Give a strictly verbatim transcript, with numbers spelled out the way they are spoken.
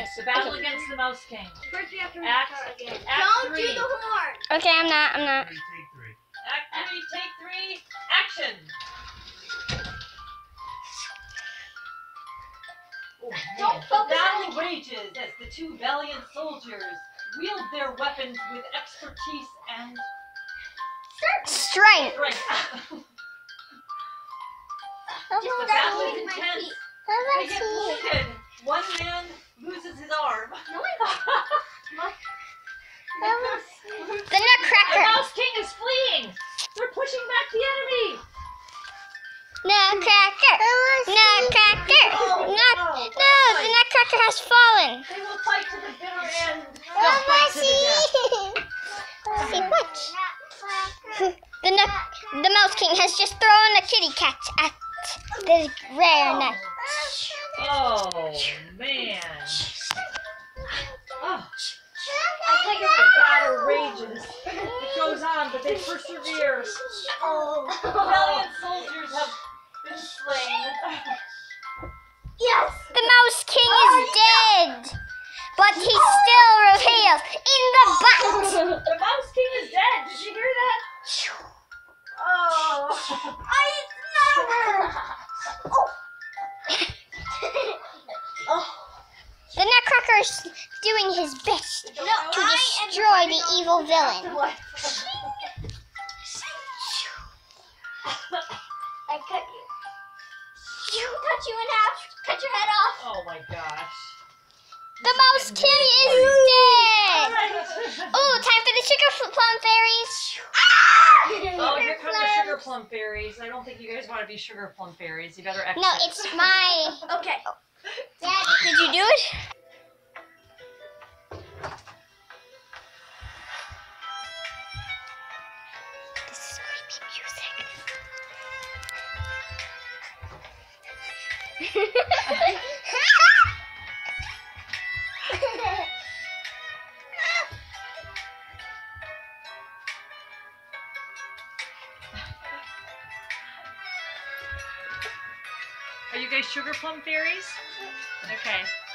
The battle against the Mouse King. First we have to Act, again. act Don't three. do the horn. Okay, I'm not. I'm not. Three, take three. Act three, take three, action! Oh, Don't man. focus The on battle rages as the two valiant soldiers wield their weapons with expertise and Strength. strength. Just The without battle is moving my intense. feet. They get wounded. One man loses his arm. No, I don't. The The Nutcracker. Mouse King is fleeing. They're pushing back the enemy. Nutcracker. Nutcracker. Oh, Nut. no. No, the Nutcracker has fallen. They will fight to the bitter end. They'll fight to the death. See what? The nut, the Mouse King has just thrown a kitty cat at the rare nut. Oh, man. Oh. I think The battle rages. It goes on, but they persevere. Oh. Valiant soldiers have been slain. Yes. The Mouse King is dead, but he still reveals in the butt. The Mouse King is dead. Did you hear that? Oh. I never. Oh. The Nutcracker is doing his best No, to I am destroy the evil villain. What? I cut you. You cut you in half. Cut your head off. Oh my gosh. The Mouse King is dead. Oh, time for the sugar plum fairies. Oh, here come the sugar plum fairies. I don't think you guys want to be sugar plum fairies. You better exit. No, it's my. Okay. Dad, did you do it? This is creepy music. Are you guys sugar plum fairies? Okay.